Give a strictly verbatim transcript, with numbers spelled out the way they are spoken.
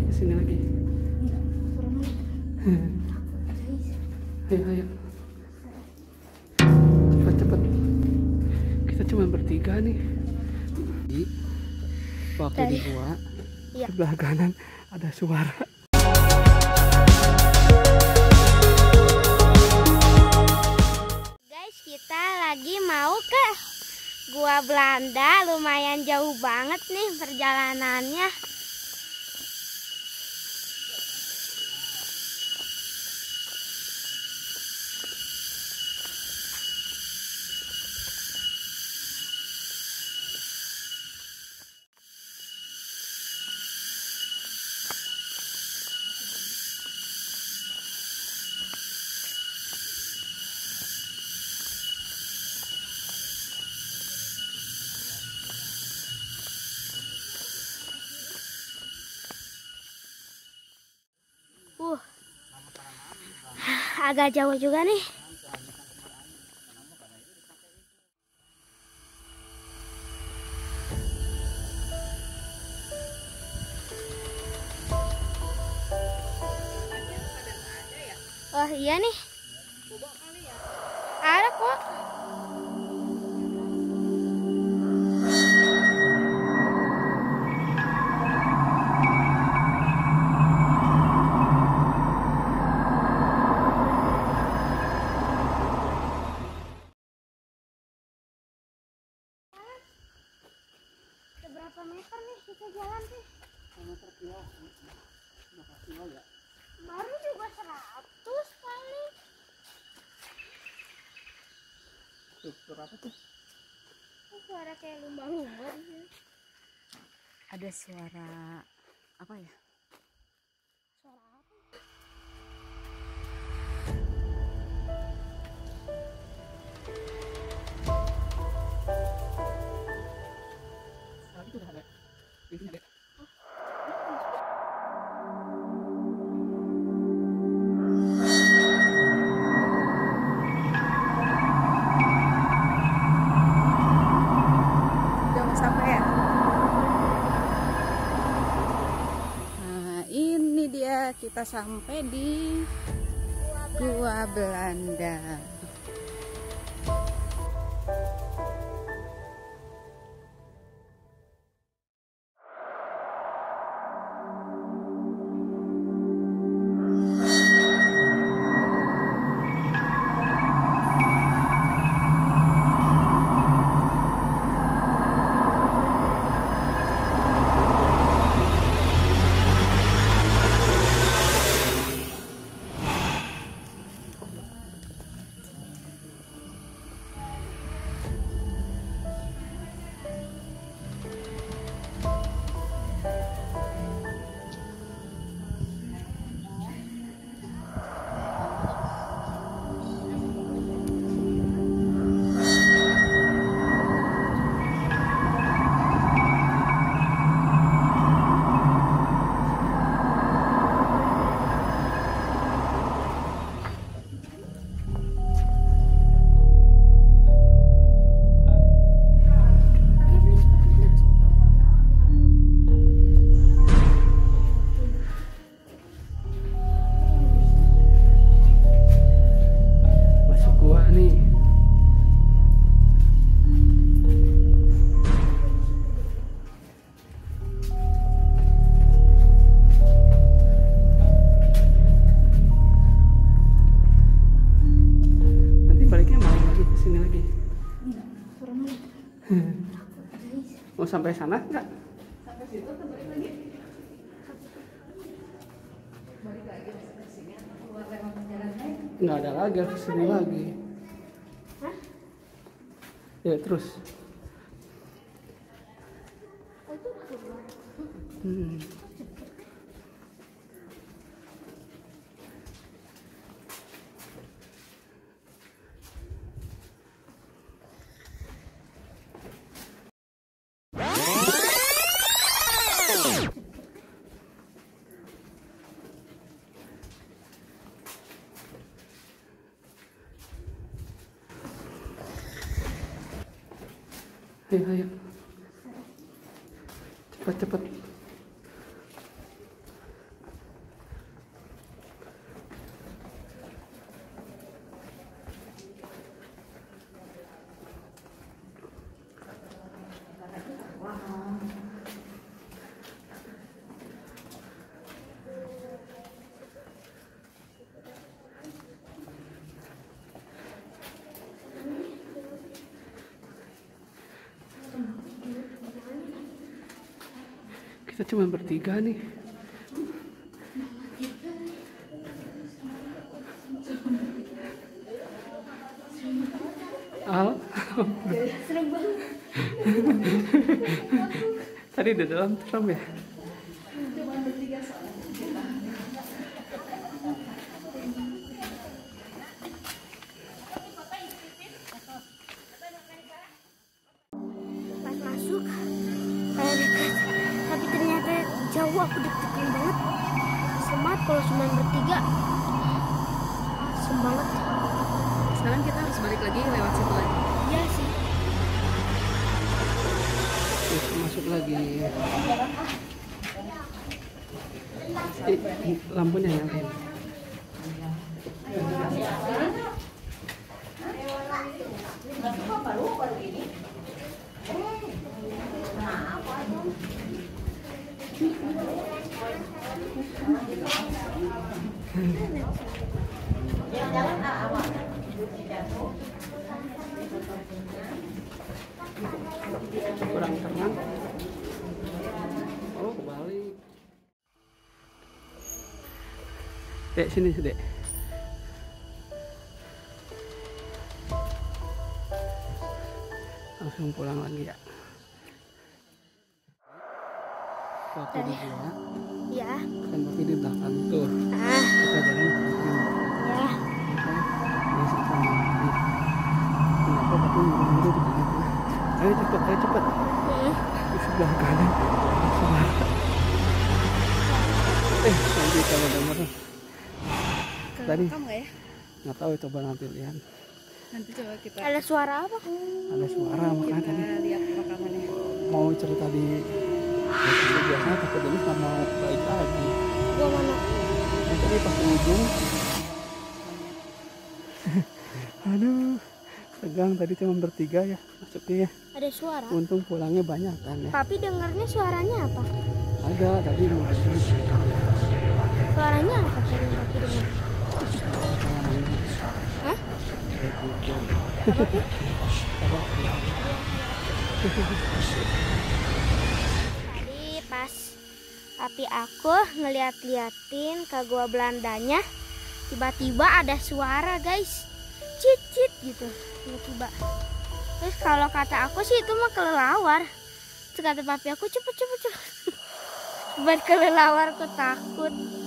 kesini lagi. Ayo ayo. Cepet cepet. Kita cuma bertiga nih. Waktu di gua, iya. Sebelah kanan ada suara. Guys, kita lagi mau ke Gua Belanda. Lumayan jauh banget nih perjalanannya. Uh, agak jauh juga nih. Oh iya nih. Ada kok. Berapa meter nih kita jalan sih? Meter kilo, berapa kilo ya? Baru juga seratus kali. Tuh, berapa tuh? Suara kayak lumba-lumba di sini. Ada suara apa ya? Suara apa? Itu udah ada. Di sini ada. Udah mau sampai ya? Nah, ini dia kita sampai di Gua Belanda. Masuk gua nih. Nanti baliknya mau lagi kesini lagi. Mau sampai sana enggak? Sampai situ atau balik lagi? Balik lagi ke sini atau keluar lewat jalan lain? Nggak ada lagi, harus kesini lagi. Hah? Ya terus. Oh, itu keluar. Hmm. Ayo ayo. Cepet cepet. Kita cuma bertiga nih. Al, Serem banget. tadi di dalam serem ya? Cuma bertiga soalnya. Pas masuk kayak dekat, tapi ternyata jauh. Aku deg-degan banget. Semat kalau cuma bertiga. Semangat. Sekarang kita harus balik lagi lewat situ lagi. Iya sih. Terus masuk lagi. Eh, lampunya nyalain. Kurang terang. Oh, kebalik. Dek, sini, Dek. Langsung pulang lagi ya. Waktu di gua, Ya. kan papi di belakang tuh. Ah, Kita jalan ke belakang. ya. Ini sama papi. Kenapa papi nyuruh-nyuruh di belakang? Ayo cepet, ayo cepet. Hmm. Di sebelah kanan. Suara. Eh, nanti kalau denger tadi Rekam nggak ya? nggak tahu, coba nanti lihat. Nanti coba kita Ada suara apa? Ada suara makanya kita tadi lihat rekamannya. mau cerita di episode biasanya takut Denis nggak mau baik lagi. Gua mana? Yang tadi pas di ujung. Aduh, tegang tadi cuma bertiga ya masuknya ya. Ada suara. Untung pulangnya banyak kan ya. Papi dengarnya suaranya apa? Ada tadi mau kesini. Suaranya apa tadi yang Papi dengar? Hah? Apa Pi? Tadi pas Papi aku ngeliat-liatin ke gua Belandanya, tiba-tiba ada suara guys, cicit gitu, tiba-tiba. Terus kalau kata aku sih itu mah kelelawar. Terus kata papi aku cepet cepet cepet. Buat kelelawar aku takut.